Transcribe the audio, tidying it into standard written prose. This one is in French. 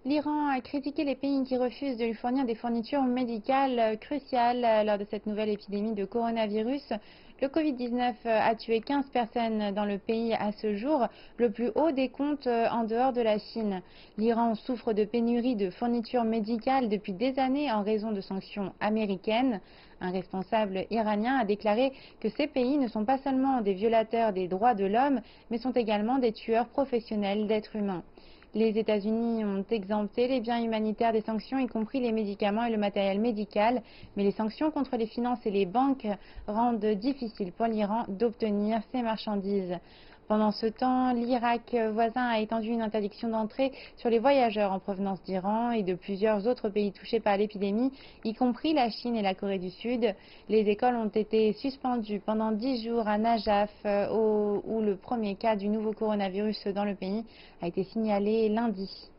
L'Iran a critiqué les pays qui refusent de lui fournir des fournitures médicales cruciales lors de cette nouvelle épidémie de coronavirus. Le Covid-19 a tué 15 personnes dans le pays à ce jour, le plus haut des comptes en dehors de la Chine. L'Iran souffre de pénurie de fournitures médicales depuis des années en raison de sanctions américaines. Un responsable iranien a déclaré que ces pays ne sont pas seulement des violateurs des droits de l'homme, mais sont également des tueurs professionnels d'êtres humains. Les États-Unis ont exempté les biens humanitaires des sanctions, y compris les médicaments et le matériel médical, mais les sanctions contre les finances et les banques rendent difficile pour l'Iran d'obtenir ces marchandises. Pendant ce temps, l'Irak voisin a étendu une interdiction d'entrée sur les voyageurs en provenance d'Iran et de plusieurs autres pays touchés par l'épidémie, y compris la Chine et la Corée du Sud. Les écoles ont été suspendues pendant 10 jours à Najaf, où le premier cas du nouveau coronavirus dans le pays a été signalé lundi.